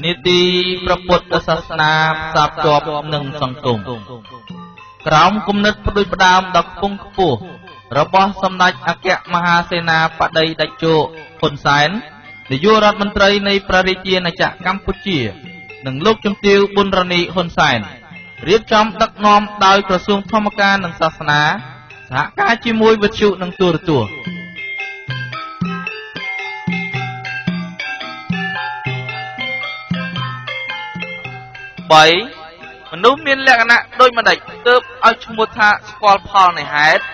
នីតិព្រះពុទ្ធសាសនាផ្សារភ្ជាប់នឹងសង្គមក្រោមគំនិតផ្ដួចផ្ដើមដ៏ខ្ពង់ខ្ពស់របស់សម្ដេចអគ្គមហាសេនាបតីតេជោហ៊ុនសែននាយករដ្ឋមន្ត្រីនៃព្រះរាជាណាចក្រកម្ពុជានិងលោកជំទាវ ប៊ុនរនីហ៊ុនសែនរៀបចំដឹកនាំដោយក្រសួងធម្មការនិងសាសនាសហការជាមួយវិទ្យុនិងទូរទស្សន៍3មនុស្សមានលក្ខណៈដូចម្ដេចទើបឲ្យឈ្មោះថាស្គាល់ផលនៃហេតុ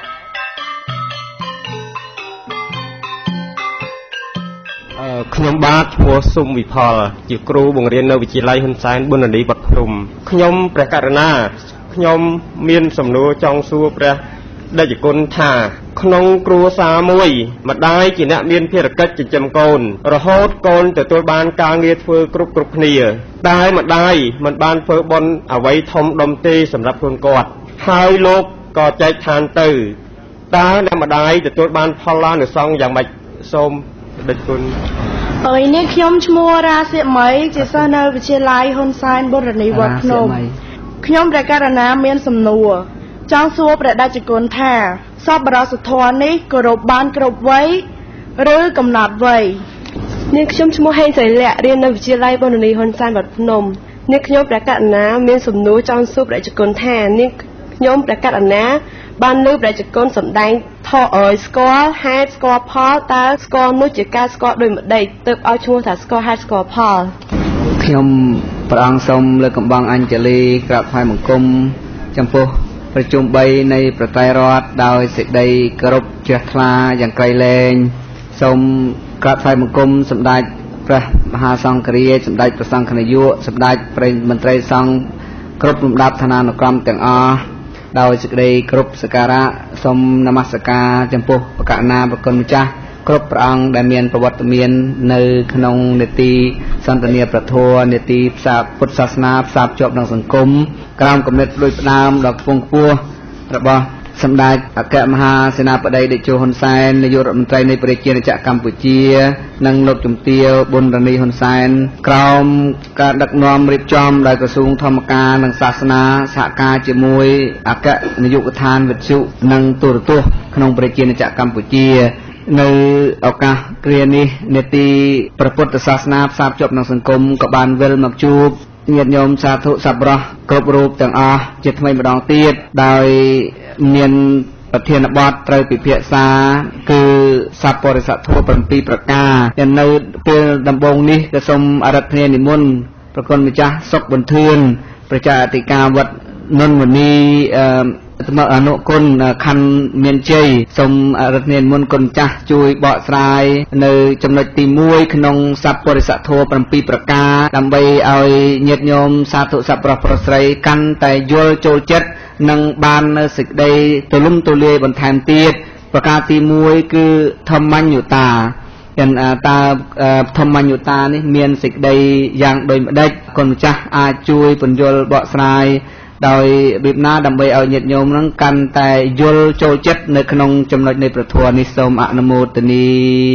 ខ្ញុំបាទឈ្មោះស៊ុំវិផលជាគ្រូបង្រៀននៅវិទ្យាល័យហ៊ុនសែនប៊ុនរនីវត្តភ្នំខ្ញុំព្រះករុណាខ្ញុំមានសំណួរចង់សួរព្រះដេចគុណថាក្នុងគ្រួសារមួយម្ដាយជាអ្នកមានភារកិច្ចចិញ្ចឹមកូនរហូតកូនទទួលបានការងារធ្វើគ្រប់គ្នាតែម្ដាយមិនបានធ្វើបុណ្យអ្វីធំដុំទេសម្រាប់ខ្លួនគាត់ហើយលោកក៏ចែកឋានទៅតើអ្នកម្ដាយទទួលបានផលឡានសង្ឃយ៉ាងម៉េចសូមដេចគុណនេះខ្ញុំឈ្មោះរាសិមីជាសិស្សនៅវិទ្យាល័យហ៊ុនសែនប៊ុនរនីវត្តភ្នំខ្ញុំព្រះករុណាមានសំណួរចង់សួរព្រះដេចគុណថាសប្បុរសធម៌នេះគោរពបានគ្រប់វ័យឬកំណត់វ័យនាងខ្ញុំឈ្មោះហេងសីលៈរៀននៅវិទ្យាល័យប៊ុនរនីហ៊ុនសែនវត្តភ្នំនាងខ្ញុំព្រះករុណាមានសំណួរចង់សួរព្រះដេចគុណថានាងខ្ញុំព្រះករុណាបានលើព្រះដេចគុណសម្ដែងថស្គាល់ហេតុស្គាល់ផលតើស្គាល់នោះជាការស្គាល់ដោយម្ដេចទើបឲ្យឈ្មោះថាស្គាល់ហេតុស្គាល់ផលខ្ញុំព្រះអង្គសូមលើកកំបងអញ្ជលីក្រាបថ្វាយបង្គំចំពោះប្រជុំ3នៃប្រតិរដ្ឋដោយសេចក្តីគោរពជ្រះថ្លាយ៉ាងក្រៃលែងសូមក្រាបថ្វាយបង្គំសម្ដេចព្រះមហាសង្ឃរាជសម្ដេចព្រះសង្ឃនាយកសម្ដេចព្រះមន្ត្រីសង្ឃគ្រប់លំដាប់ឋានានុក្រមទាំងអស់ដោយសេចក្តីគោរពសក្ការៈសូមនមស្ការចំពោះព្រះករុណាព្រះគុណម្ចាស់គ្រប់ព្រះអង្គដែលមានប្រវត្តិមាននៅក្នុងនេតិសន្តានាប្រធរនេតិផ្សារពុទ្ធសាសនាផ្សារភ្ជាប់នឹងសង្គមក្រោមគំនិតដូចផ្ដើមដ៏ខ្ពង់ខ្ពស់របស់សម្ដេចអគ្គមហាសេនាបតីតេជោហ៊ុនសែននាយករដ្ឋមន្ត្រីនៃព្រះរាជាណាចក្រកម្ពុជានិងលោកជំទាវ ប៊ុនរនីហ៊ុនសែនក្រោមការដឹកនាំរៀបចំដោយក្រសួងធម្មការនិងសាសនាសហការជាមួយអគ្គនាយកដ្ឋានវិទ្យុនិងទូរទស្សន៍ក្នុងព្រះរាជាណាចក្រកម្ពុជានៅឱកាសគ្រានេះនេតិព្រះពុទ្ធសាសនាផ្សារភ្ជាប់នឹងសង្គមក៏បានវិលមកជួបញាតិញោមសាធុសប្បុរសគ្រប់រូបទាំងអស់ជាថ្មីម្ដងទៀតដោយមានប្រធានបទត្រូវពិភាក្សាគឺសប្បុរិសធម៌7ប្រការដែលនៅពេលដំបូងនេះក៏សូមអរតនានិមន្តប្រគុណម្ចាស់សុកប៊ុនធឿនប្រជាអធិការវត្តនុនមនីអនុគុណខណ្ឌមានជ័យសូមរតនានិមន្តគុណចាស់ជួយបកស្រាយនៅចំណុចទី1ក្នុងសប្បុរិសធម៌7ប្រការដើម្បីឲ្យញាតិញោមសាធុសប្បុរសប្រុសស្រីកាន់តែយល់ចូលចិត្តនិងបាននៅសេចក្តីទូលំទូលាយបន្ថែមទៀតប្រការទី1គឺធម្មញ្ញុតាតើធម្មញ្ញុតានេះមានសេចក្តីយ៉ាងដូចម្ដេចគុណម្ចាស់អាចជួយពន្យល់បកស្រាយដោយរបៀបណាដើម្បីឲ្យញាតិញោមនឹងកាន់តែយល់ចូលចិត្តនៅក្នុងចំណុចនៃព្រះធម៌នេះសូមអនុមោទនា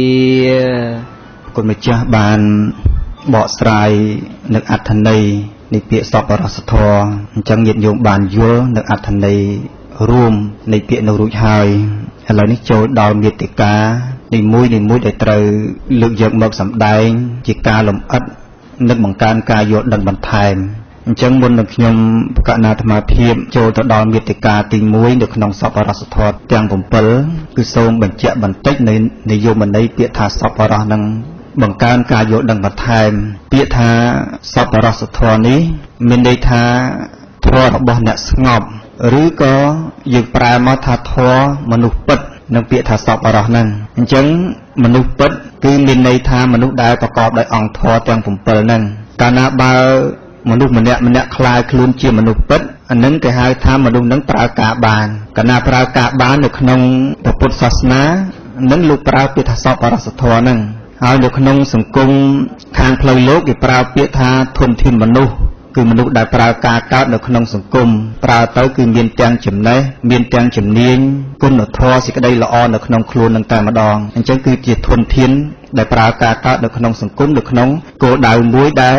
គុណម្ចាស់បានបកស្រាយនៅអត្ថន័យនៃពាក្យសប្បុរសធម៌អញ្ចឹងញាតិញោមបានយល់នៅអត្ថន័យរួមនៃពាក្យនោះរួចហើយឥឡូវនេះចូលដល់មាតិកានីមួយដែលត្រូវលើកយកមកសម្ដែងជាការលម្អិតនិងបង្កើនការយល់ដឹងបន្ថែមអញ្ចឹងមុននឹងខ្ញុំប្រកាសអាត្មាភាពចូលទៅដល់មាតិកាទី1នៅក្នុងសប្បុរសធម៌ទាំង7គឺសូមបញ្ជាក់បន្តិចនៃនិយមន័យពាក្យថាសប្បុរសនឹងបង្កើនការយល់ដឹងបន្ថែមពាក្យថាសប្បុរសធម៌នេះមានន័យថាធម៌របស់អ្នកស្ងប់ឬក៏យើងប្រែមកថាធម៌មនុស្សពិតនឹងពាក្យថាសប្បុរសហ្នឹងអញ្ចឹងមនុស្សពិតគឺមានន័យថាមនុស្សដែលប្រកបដោយអង្គធម៌ទាំង7ហ្នឹងកាលណាបើមនុស្សម្នាក់ខ្លាចខ្លួនជាមនុស្សពិតអានឹងគេហៅថាមនុស្សនឹងប្រើការបានកាលណាប្រើការបាននៅក្នុងពុទ្ធសាសនានឹងលោកប្រើពាក្យថាសប្បុរសធម៌ហ្នឹងហើយនៅក្នុងសង្គមខាងផ្លូវលោកគេប្រើពាក្យថាធនធានមនុស្សគឺមនុស្សដែលប្រើការកើតនៅក្នុងសង្គមប្រើទៅគឺមានទាំងចំណេះមានទាំងជំនាញគុណធម៌សេចក្តីល្អនៅក្នុងខ្លួននឹងតែម្ដងអញ្ចឹងគឺជាធនធានដែលប្រើការកើតនៅក្នុងសង្គមនៅក្នុងគោលដៅមួយដែល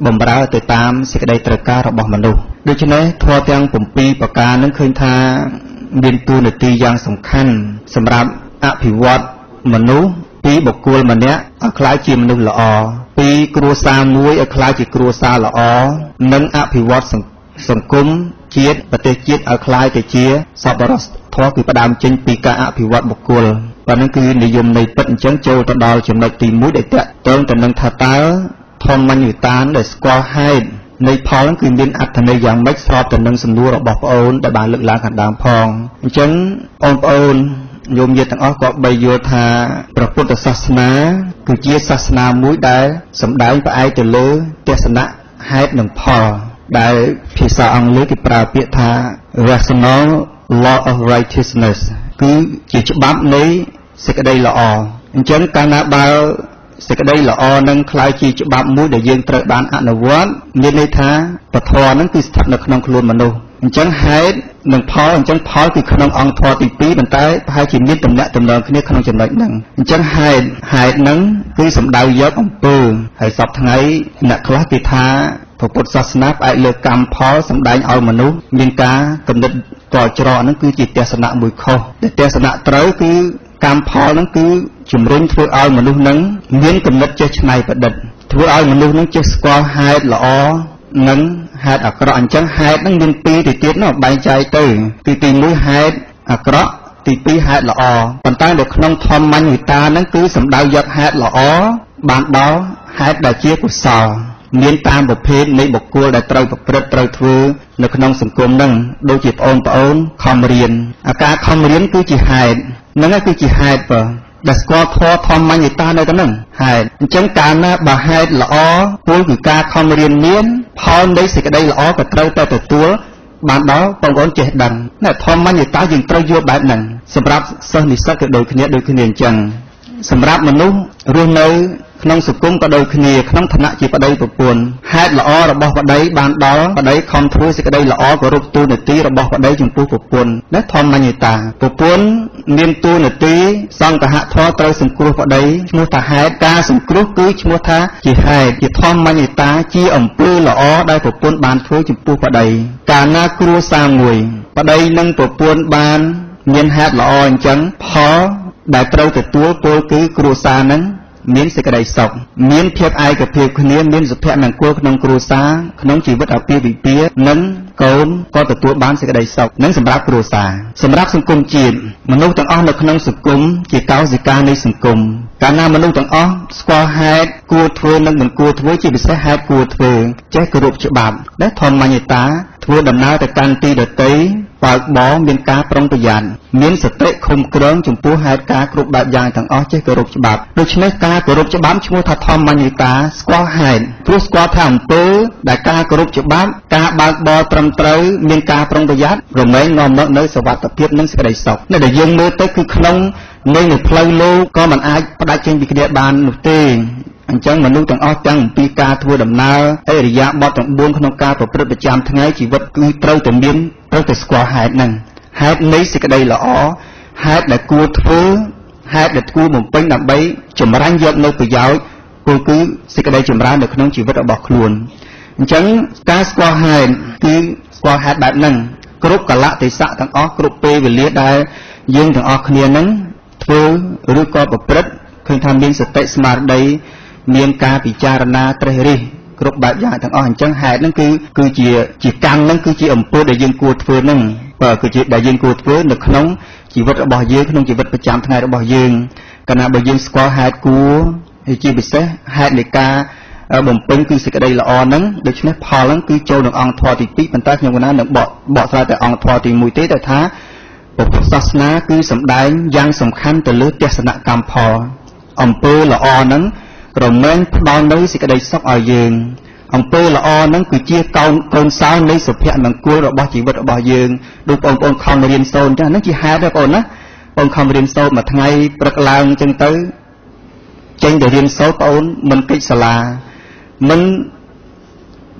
បំរើទៅតាមសេចក្តីត្រូវការរបស់មនុស្សដូច្នេះធម៌ទាំង7ប្រការនឹងឃើញថាមានតួនាទីយ៉ាងសំខាន់សម្រាប់អភិវឌ្ឍមនុស្សពីបុគ្គលម្នាក់ឲ្យក្លាយជាមនុស្សល្អពីគ្រួសារមួយឲ្យក្លាយជាគ្រួសារល្អនិងអភិវឌ្ឍសង្គមជាតិប្រទេសជាតិឲ្យក្លាយទៅជាសប្បុរសធម៌គឺផ្ដើមចេញពីការអភិវឌ្ឍបុគ្គលប៉ុណ្ណឹងគឺនិយមនៃពិតអញ្ចឹងចូលទៅដល់ចំណុចទី1ដែលតកតងទៅនឹងថាតើធម្មញ្ញវិតានដែលស្គាល់ហេតុនៃផលគឺមានអត្ថន័យយ៉ាងម៉េចស្របទៅនឹងសំណួររបស់ប្អូនដែលបានលើកឡើងខាងដើមផងអញ្ចឹងបងប្អូនញោមញាតិទាំងអស់ក៏បីយល់ថាព្រះពុទ្ធសាសនាគឺជាសាសនាមួយដែលសម្ដែងផ្អែកទៅលើទស្សនៈហេតុនិងផលដែលភាសាអង់គ្លេសគេប្រើពាក្យថា rational law of righteousness គឺជាច្បាប់នៃសេចក្តីល្អអញ្ចឹងកាលណាបើសេចក្តីល្អនឹងคล้ายជាច្បាប់មួយដែលយើងត្រូវបានអនុវត្តមានន័យថាពធនឹងគឺស្ថិតនៅក្នុងខ្លួនមនុស្សអញ្ចឹងហេតុនិងផលអញ្ចឹងផលគឺក្នុងអង្គធម៌ទី2ប៉ុន្តែប្រហែលជាមានទំនាក់ទំនងគ្នាក្នុងចំណុចហ្នឹងអញ្ចឹងហេតុហ្នឹងគឺសំដៅយកអំពើហើយសពថ្ងៃអ្នកខ្លះគេថាពុទ្ធសាសនាផ្អែកលើកម្មផលសម្ដែងឲ្យមនុស្សមានការកំណត់តល់ច្រកហ្នឹងគឺជាទស្សនៈមួយខុសតែទស្សនៈត្រូវគឺកម្មផលហ្នឹងគឺជំរុញធ្វើឲ្យមនុស្សហ្នឹងមានកំណត់ចេះច្នៃប្រឌិតធ្វើឲ្យមនុស្សហ្នឹងចេះស្គាល់ហេតុល្អនិងហេតុអាក្រក់អញ្ចឹងហេតុហ្នឹងមាន2ទៅទៀតនោះបែងចែកទៅគឺទី1ហេតុអាក្រក់ទី2ហេតុល្អប៉ុន្តែនៅក្នុងធម្មញ្ញវិតាហ្នឹងគឺសំដៅយកហេតុល្អបានដល់ហេតុដែលជាកុសលមានតាមប្រភេទនៃបុគ្គលដែលត្រូវប្រព្រឹត្តត្រូវធ្វើនៅក្នុងសង្គមហ្នឹងដូចជាបងប្អូនខំរៀនអាការខំរៀនគឺជាហេតុហ្នឹងគឺជាហេតុបើដែលស្គាល់ធម៌មញ្ញតានៅទៅហ្នឹងហេតុអញ្ចឹងកាលណាបើហេតុល្អពលគឺការខំរៀនមានផលនៃសេចក្តីល្អក៏ត្រូវតែទទួលបានដល់បងប្អូនចេះដឹងណែធម៌មញ្ញតាយើងត្រូវយល់បែបហ្នឹងសម្រាប់សិស្សនិស្សិតក៏ដូចគ្នាអញ្ចឹងសម្រាប់មនុស្សរស់នៅក្នុងសង្គមក៏ដូចគ្នាក្នុងឋានៈជាប្តីប្រពន្ធហេតុល្អរបស់ប្តីបានដល់ប្តីខំធ្វើសេចក្តីល្អគោរពទូនាទីរបស់ប្តីចំពោះប្រពន្ធដែលធម្មញ្ញតាប្រពន្ធមានទូនាទីសង្ឃហធម៌ត្រូវសង្គ្រោះប្តីឈ្មោះថាហេតុការសង្គ្រោះគឺឈ្មោះថាជាហេតុជាធម្មញ្ញតាជាអំពើល្អដែលប្រពន្ធបានធ្វើចំពោះប្តីកាលណាគ្រួសារមួយប្តីនិងប្រពន្ធបានមានហេតុល្អអញ្ចឹងផលដែលត្រូវទទួលពលគឺគ្រួសារនឹងមានសេចក្តីសុខមានភាពឯកភាពគ្នាមានសុភមង្គលក្នុងគ្រួសារក្នុងជីវិតអាពាហ៍ពិពាហ៍និងកូនក៏ទទួលបានសេចក្តីសុខនិងសម្រាប់គ្រួសារសម្រាប់សង្គមជាតិមនុស្សទាំងអស់នៅក្នុងសង្គមជាកោសិកានៃសង្គមកាលណាមនុស្សទាំងអស់ស្គាល់ហេតុគួរធ្វើនិងមិនគួរធ្វើជាពិសេសហេតុគួរធ្វើចេះគោរពច្បាប់ដែលធម្មញ្ញតាធ្វើដំណើរទៅកាន់ទីដទៃបើកបរមានការប្រុងប្រយ័ត្នមានសតិឃុំក្រងចំពោះហេតុការគ្រប់បែបយ៉ាងទាំងអស់ចេះគោរពច្បាប់ដូច្នេះការគោរពច្បាប់ឈ្មោះថាធម្មញ្ញតាស្គាល់ហេតុព្រោះស្គាល់ថាអំពើដែលការគោរពច្បាប់ការបើកបរត្រឹមត្រូវមានការប្រុងប្រយ័ត្នរមែងនាំមកនៅសុវត្ថិភាពនិងសេចក្តីសុខនៅដែលយើងមើលទៅគឺក្នុងនៃផ្លូវលោកក៏មិនអាចផ្ដាច់ចេញពីគ្នាបាននោះទេអញ្ចឹងមនុស្សទាំងអស់ទាំងពីការធ្វើដំណើរអរិយាបថទាំង4ក្នុងការប្រព្រឹត្តប្រចាំថ្ងៃជីវិតគឺត្រូវតែស្គាល់ហេតុហ្នឹងហេតុនៃសេចក្តីល្អហេតុដែលគួរធ្វើហេតុដែលគួរបំពេញដើម្បីចម្រាញ់យកនៅប្រយោជន៍គឺសេចក្តីចម្រើននៅក្នុងជីវិតរបស់ខ្លួនអញ្ចឹងការស្គាល់ហេតុគឺស្គាល់ហេតុបែបហ្នឹងគ្រប់កលៈទេសៈទាំងអស់គ្រប់ពេលវេលាដែលយើងទាំងអស់គ្នាហ្នឹងធ្វើឬក៏ប្រព្រឹត្តឃើញថាមានសតិស្មារតីមានការពិចារណាត្រេះរិះគ្រប់បែបយ៉ាងទាំងអស់អញ្ចឹងហេតុហ្នឹងគឺជាកម្មហ្នឹងគឺជាអំពើដែលយើងគួរធ្វើហ្នឹងគឺជាដែលយើងគួរធ្វើនៅក្នុងជីវិតរបស់យើងក្នុងជីវិតប្រចាំថ្ងៃរបស់យើងកាលណាបើយើងស្គាល់ហេតុគួរហើយជាពិសេសហេតុនៃការបំពេញគឺសេចក្តីល្អហ្នឹងដូច្នេះផលហ្នឹងគឺចូលនឹងអង្គធម៌ទី2ប៉ុន្តែខ្ញុំកណានឹងបកស្រាយតែអង្គធម៌ទី1ទេតែថាពុទ្ធសាសនាគឺសម្ដែងយ៉ាងសំខាន់ទៅលើទស្សនកម្មផលអំពើល្អហ្នឹងរមែងផ្ដល់នូវសេចក្តីសុខឲ្យយើងអំពើល្អហ្នឹងគឺជាកូនសោនៃសុភមង្គលរបស់ជីវិតរបស់យើងដូចបងប្អូនខំរៀនសូត្រចាហ្នឹងជាហេតុដែរបងណាបងខំរៀនសូត្រមួយថ្ងៃព្រឹកឡើងអញ្ចឹងទៅចេញទៅរៀនសូត្របងអូនមិនកិច្ចសាលាមិន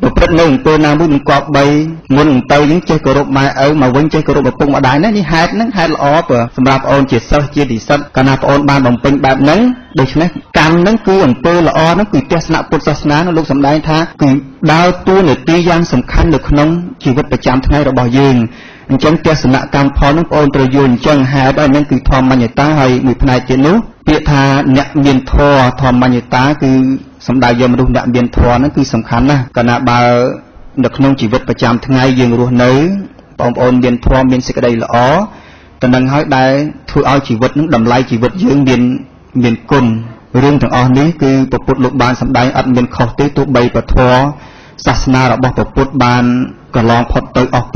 ប្រព្រឹត្តនៅអំពើណាមួយមិនគប្បីមុនទៅយើងចេះគោរពម៉ែឪមកវិញចេះគោរពឪពុកម្ដាយណានេះហេតុហ្នឹងហេតុល្អព្រោះសម្រាប់បងអូនជាសិស្សជានិស្សិតកាលណាបងអូនបានបំពេញបែបហ្នឹងដូច្នេះកម្មហ្នឹងគឺអំពើល្អហ្នឹងគឺទស្សនៈពុទ្ធសាសនាលោកសម្ដែងថាគឺដើរតួនាទីយ៉ាងសំខាន់នៅក្នុងជីវិតប្រចាំថ្ងៃរបស់យើងអញ្ចឹងទស្សនៈកម្មផលហ្នឹងបងអូនត្រូវយល់អញ្ចឹងហេតុហ្នឹងគឺធម្មញ្ញតាហើយមួយផ្នែកទៀតនោះពាក្យថាអ្នកមានធម៌ធម្មញ្ញតាគឺសំដៅយកមនុស្សអ្នកមានធម៌ហ្នឹងគឺសំខាន់ណាស់កាលណាបើនៅក្នុងជីវិតប្រចាំថ្ងៃយើងរស់នៅបងប្អូនមានធម៌មានសេចក្តីល្អតែនឹងហើយដែលធ្វើឲ្យជីវិតហ្នឹងតម្លៃជីវិតយើងមានគុណរឿងទាំងអស់នេះគឺព្រះពុទ្ធលោកបានសម្ដែងអត់មានខុសទេទោះបីពធសាសនារបស់ព្រះពុទ្ធបានកន្លងផុតទៅអស់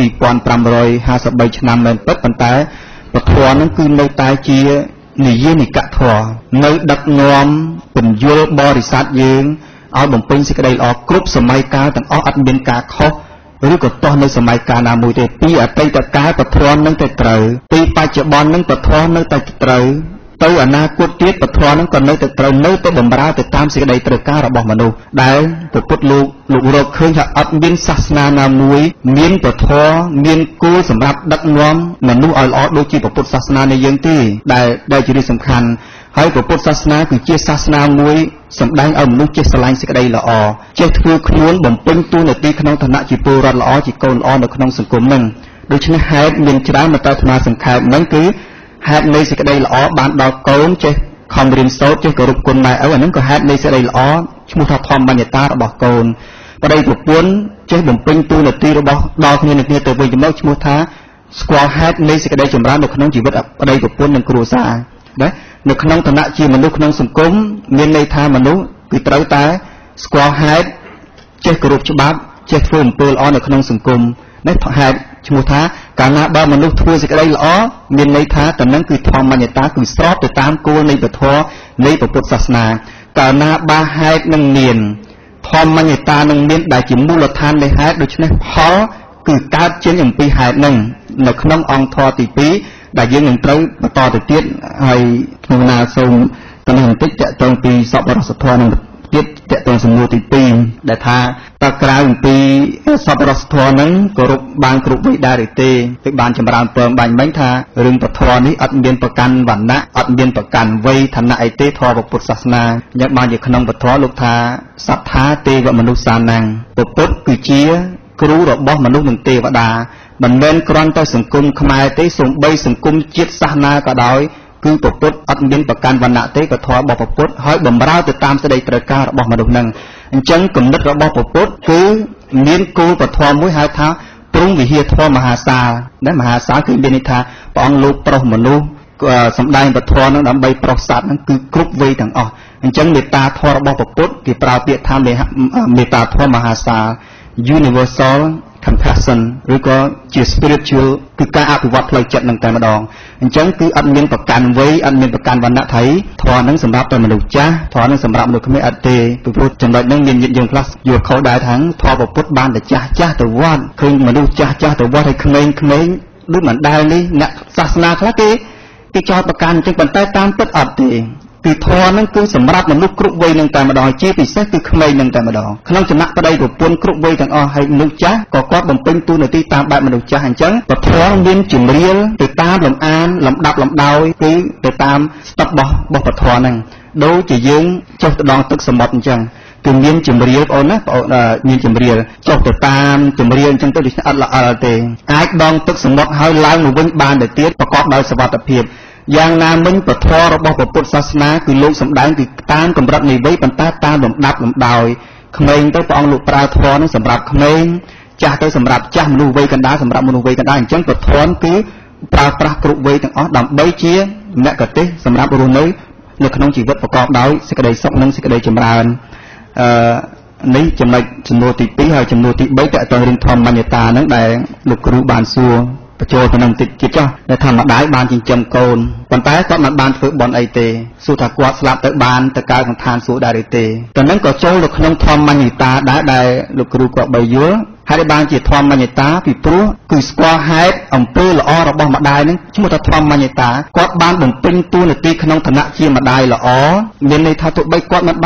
2553ឆ្នាំមែនពិតប៉ុន្តែពធហ្នឹងគឺនៅតែជានិយានិកធម៌នៅដឹកនាំពន្យល់បរិស័ទយើងឲ្យបំពេញសេចក្តីល្អគ្រប់សម័យកាលទាំងអស់អត់មានការខុសឬក៏ទាស់នៅសម័យកាលណាមួយទេពីអតីតកាលពធនឹងតែត្រូវពីបច្ចុប្បន្ននឹងពធនៅតែត្រូវទៅអនាគតទៀតពធនឹងក៏នៅតែត្រូវនៅទៅបំរើទៅតាមសេចក្តីត្រូវការរបស់មនុស្សដែលព្រះពុទ្ធលោករកឃើញថាអត់មានសាសនាណាមួយមានពធមានគោលសម្រាប់ដឹកនាំមនុស្សឲ្យល្អដូចជាព្រះពុទ្ធសាសនានៃយើងទេដែលជារឿងសំខាន់ហើយព្រះពុទ្ធសាសនាគឺជាសាសនាមួយសម្ដែងឲ្យមនុស្សចេះស្រឡាញ់សេចក្តីល្អចេះធ្វើខ្លួនបំពេញតួនាទីក្នុងឋានៈជាពលរដ្ឋល្អជាកូនល្អនៅក្នុងសង្គមនឹងដូច្នេះហេតុមានច្រើនមកតើអាត្មាសង្ខេបហ្នឹងគឺហេតុនៃសេចក្តីល្អបានដល់កូនចេះខំរៀនសូត្រចេះគោរពគុណម៉ែឪអាហ្នឹងក៏ហេតុនៃសេចក្តីល្អឈ្មោះថាធម្មបញ្ញតារបស់កូនប្តីប្រពន្ធចេះបំពេញតួនាទីរបស់ដល់គ្នានឹងគ្នាទៅវិញទៅមកឈ្មោះថាស្គាល់ហេតុនៃសេចក្តីចម្រើននៅក្នុងជីវិតប្តីប្រពន្ធនិងគ្រួសារណានៅក្នុងឋានៈជាមនុស្សក្នុងសង្គមមានន័យថាមនុស្សគឺត្រូវតែស្គាល់ហេតុចេះគោរពច្បាប់ចេះធ្វើអំពើល្អនៅក្នុងសង្គមនេះហេតុឈ្មោះថាកាលណាបើមនុស្សធ្វើសេចក្តីល្អមានន័យថាតនឹងគឺធម្មញ្ញតាគឺស្របទៅតាមគោលនៃពធនៃពុទ្ធសាសនាកាលណាបើហេតុនឹងមានធម្មញ្ញតានឹងមានដែលជាមូលដ្ឋាននៃហេតុដូច្នេះផលគឺកើតចេញអំពីហេតុនឹងនៅក្នុងអង្គធម៌ទី2ដែលយើងនឹងត្រូវបន្តទៅទៀតហើយក្នុងណាសូមតំណែងបន្តិចតកតងពីសពរសធម៌នឹងទៀតតកតងសំណួរទី2ដែលថាតើក្រៅអំពីសពរសធម៌នឹងគោរពបានគ្រប់វ័យដែរឬទេគឺបានចម្រើនពើបាញ់មិញថារឿងពធនេះអត់មានប្រកាន់វណ្ណៈអត់មានប្រកាន់វ័យឋានៈអីទេធម៌ពុទ្ធសាសនាយ៉ាងបានជាក្នុងពធលោកថាសត្ថាទេវមនុស្សសានាំងពុទ្ធគឺជាគ្រូរបស់មនុស្សនិងទេវតាមិនមែនគ្រាន់តែសង្គមខ្មែរទេសូម្បីសង្គមជាតិសាសនាក៏ដោយគឺពុទ្ធអត់មានប្រកាន់វណ្ណៈទេក៏ធម៌របស់ពុទ្ធហើយបំរើទៅតាមសេចក្តីត្រូវការរបស់មនុស្សនឹងអញ្ចឹងគំនិតរបស់ពុទ្ធគឺមានគោលពធមួយហៅថាព្រំវិហារធម៌មហាសាលដែលមហាសាលគឺមានន័យថាព្រះអង្គលោកប្រុសមនុស្សសម្ដែងពធនឹងដើម្បីប្រុសសត្វនឹងគឺគ្រប់វ័យទាំងអស់អញ្ចឹងមេត្តាធម៌របស់ពុទ្ធគេប្រើពាក្យថាមេត្តាធម៌មហាសាល universal compassion ឬក៏ជា spiritual គឺការអភិវឌ្ឍផ្លូវចិត្តនឹងតែម្ដងអញ្ចឹងគឺអត់មានប្រកាន់វ័យអត់មានប្រកាន់វណ្ណៈថៃធម៌នឹងសម្រាប់តែមនុស្សចាស់ធម៌នឹងសម្រាប់មនុស្សក្មេងអត់ទេពីព្រោះចំណុចហ្នឹងមានញាតិយើងខ្លះយល់ខុសដែរថាធម៌ពុទ្ធបានតែចាស់ទៅវត្តឃើញមនុស្សចាស់ទៅវត្តហើយក្មេងដូចមិនដែលនេះអ្នកសាសនាខ្លះគេចោទប្រកាន់អញ្ចឹងប៉ុន្តែតាមពិតអត់ទេគឺធម៌ហ្នឹងគឺសម្រាប់មនុស្សគ្រប់វ័យនឹងតែម្ដងជាពិសេសគឺក្មេងនឹងតែម្ដងក្នុងចំណាក់ប្តីប្រពន្ធគ្រប់វ័យទាំងអស់ហើយមនុស្សចាស់ក៏គាត់បំពេញតួនាទីតាមបែបមនុស្សចាស់អញ្ចឹងពធមានជំរាលទៅតាមលំអានលំដាប់លំដោយគឺទៅតាមស្តុបរបស់ពធហ្នឹងដូចជាយើងចុះទៅដងទឹកសមុទ្រអញ្ចឹងគឺមានជំរាលបងអូនណាបងអូនមានជំរាលចុះទៅតាមជំរាលអញ្ចឹងទៅដូចអត់ល្អទេអាចដងទឹកសមុទ្រហើយឡើងមកវិញបានទៅទៀតប្រកបដោយសុវត្ថិភាពយ៉ាងណាមិញពធរបស់ពុទ្ធសាសនាគឺលោកសម្ដែងគឺតាមកម្រិតនៃវ័យប៉ុន្តែតាមលំដាប់លំដោយក្មេងទៅព្រះអង្គលោកប្រើធម៌នឹងសម្រាប់ក្មេងចាស់ទៅសម្រាប់ចាស់មនុស្សវ័យកណ្ដាលសម្រាប់មនុស្សវ័យកណ្ដាលអញ្ចឹងពធគឺប្រើប្រាស់គ្រប់វ័យទាំងអស់ដើម្បីជាមគ្គទេសសម្រាប់រស់នៅក្នុងជីវិតប្រកបដោយសេចក្តីសុខនិងសេចក្តីចម្រើននេះចំណុចចំនួនទី2ហើយចំនួនទី3តើតើរឿងធម្មញ្ញតាហ្នឹងដែលលោកគ្រូបានសួរបញ្ចូលទៅនឹងតិចទៀតចុះដែលថាម្ដាយបានចិញ្ចឹមកូនប៉ុន្តែគាត់មិនបានធ្វើបន់អីទេសួរថាគាត់ស្លាប់ទៅបានទៅកើតក្នុងឋានសួគ៌ដែរឬទេតែនឹងក៏ចូលទៅក្នុងធម្មញ្ញតាដែរដែលលោកគ្រូក៏បីយល់ហើយបានជាធម្មញ្ញតាពីព្រោះគឺស្គាល់ហេតុអំពើល្អរបស់ម្ដាយនឹងឈ្មោះថាធម្មញ្ញតាគាត់បានបំពេញតួនាទីក្នុងឋានៈជាម្ដាយល្អមានន័យថាទោះបីគាត់មិនបាន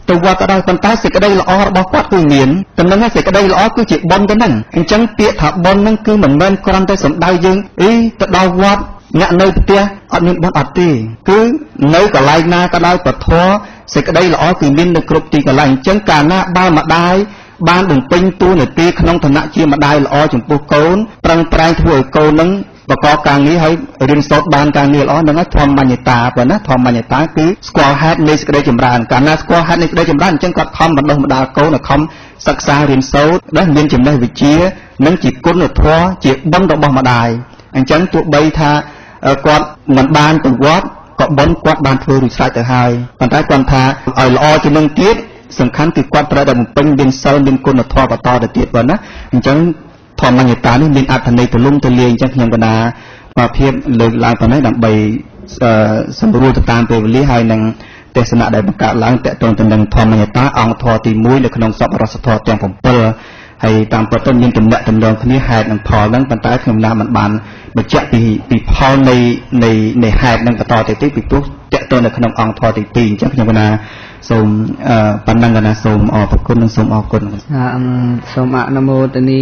ទៅវត្តក៏ដោយប៉ុន្តែសេចក្តីល្អរបស់គាត់គឺមានតែនឹងសេចក្តីល្អគឺជាបុណ្យទៅហ្នឹងអញ្ចឹងពាក្យថាបុណ្យហ្នឹងគឺមិនមែនគ្រាន់តែសំដៅយើងទៅដល់វត្តអ្នកនៅផ្ទះអត់មានបុណ្យអត់ទេគឺនៅកន្លែងណាក៏ដោយពធសេចក្តីល្អគឺមាននៅគ្រប់ទីកន្លែងអញ្ចឹងកាលណាបើម្ដាយបានបំពេញតួនាទីក្នុងឋានៈជាម្ដាយល្អចំពោះកូនប្រឹងប្រែងធ្វើឲ្យកូននឹងបកកការងារឲ្យរៀនសូត្របានការងារល្អនឹងឲ្យធម្មញ្ញតាប៉ុណ្ណាធម្មញ្ញតាគឺស្គាល់ហេតុនៃសេចក្តីចម្រើនកាលណាស្គាល់ហេតុនៃសេចក្តីចម្រើនអញ្ចឹងគាត់ខំបណ្ដុះបណ្ដាលកូនឲ្យខំសិក្សារៀនសូត្រដែលមានចំណេះវិជ្ជានិងជាគុណធម៌ជាបុណ្យរបស់ម្ដាយអញ្ចឹងទោះបីថាគាត់មិនបានទៅវត្តក៏បុណ្យគាត់បានធ្វើរួចស្រេចទៅហើយប៉ុន្តែគាត់ថាឲ្យល្អជាងនឹងទៀតសំខាន់គឺគាត់ត្រូវតែបំពេញមានសិលមានគុណធម៌បន្តទៅទៀតប៉ុណ្ណាអញ្ចឹងធម្មញ្ញតានេះមានអត្ថន័យទូលំទូលាយអញ្ចឹងខ្ញុំកណាមកភាពលើកឡើងប៉ុណ្ណេះដើម្បីសម្រួលទៅតាមពេលវេលាហើយនឹងទេសនាដែលបង្កើតឡើងតកតងទៅនឹងធម្មញ្ញតាអង្គធម៌ទី1នៅក្នុងសពរសធម៌ទាំង7ហើយតាមពិតទៅមានចំណែកតម្រង់គ្នាហេតុនិងផលហ្នឹងប៉ុន្តែខ្ញុំណាមិនបានបញ្ជាក់ពីផលនៃហេតុនិងបន្តទៅទៀតពីព្រោះតកតងនៅក្នុងអង្គធម៌ទី2អញ្ចឹងខ្ញុំណាសូមប៉ុណ្ណឹងណាសូមអរគុណនិងសូមអរគុណសូមអនុមោទនា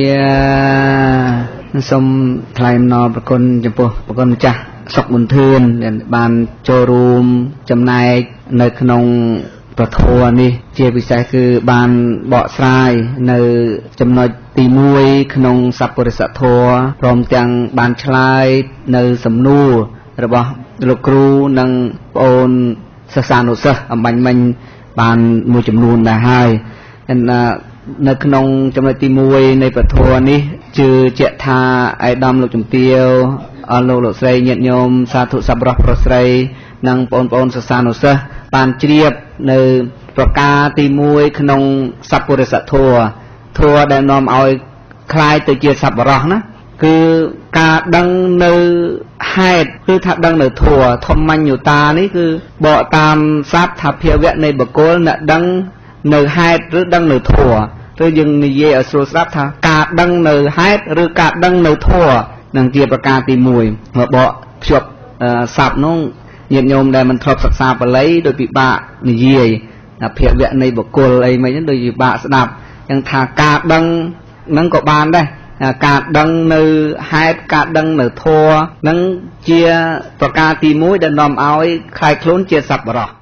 សូមថ្លែងអំណរប្រគុណចំពោះប្រគុណម្ចាស់សុខមន្ទឿនដែលបានចូលរួមចំណែកនៅក្នុងប្រធមនេះជាពិសេសគឺបានបកស្រាយនៅចំណុចទី1ក្នុងសព្វរិសធម៌ព្រមទាំងបានឆ្លើយនៅសំណួររបស់លោកគ្រូនិងប្អូនសិស្សានុសិស្សអំបញ្ញមិញបានមួយចំនួនដែរហើយនៅក្នុងចំណុចទី1នៃពធនេះជឿជាក់ថាអាយដាមលោកជំទាវអស់លោកស្រីញាតិញោមសាធុសប្បុរសប្រុសស្រីនិងបងប្អូនសិស្សានុសិស្សបានជ្រាបនៅប្រការទី1ក្នុងសព្វរិសធម៌ធម៌ដែលនាំឲ្យคล้ายទៅជាសប្បុរសណាគឺការដឹងនៅហេតុគឺថាដឹងនៅធម៌ធម្មញ្ញតានេះគឺបកតាមសព្ទថាភាវៈនៃបុគ្គលអ្នកដឹងនៅហេតុឬដឹងនៅធម៌ឬយើងនិយាយឲ្យស្រួលស្ដាប់ថាការដឹងនៅហេតុឬការដឹងនៅធម៌នឹងជាប្រការទី1មកបកភ្ជាប់សព្ទនោះញាតិញោមដែលមិនធ្លាប់សិក្សាបាលីដោយពិបាកនិយាយភាវៈនៃបុគ្គលអីមិញដូចពិបាកស្ដាប់ចឹងថាការដឹងនឹងក៏បានដែរការដឹងនៅហេតុការដឹងនៅធម៌នឹងជាប្រការទី1ដែលនាំឲ្យខ្លាយខ្លួនជាសប្បុរស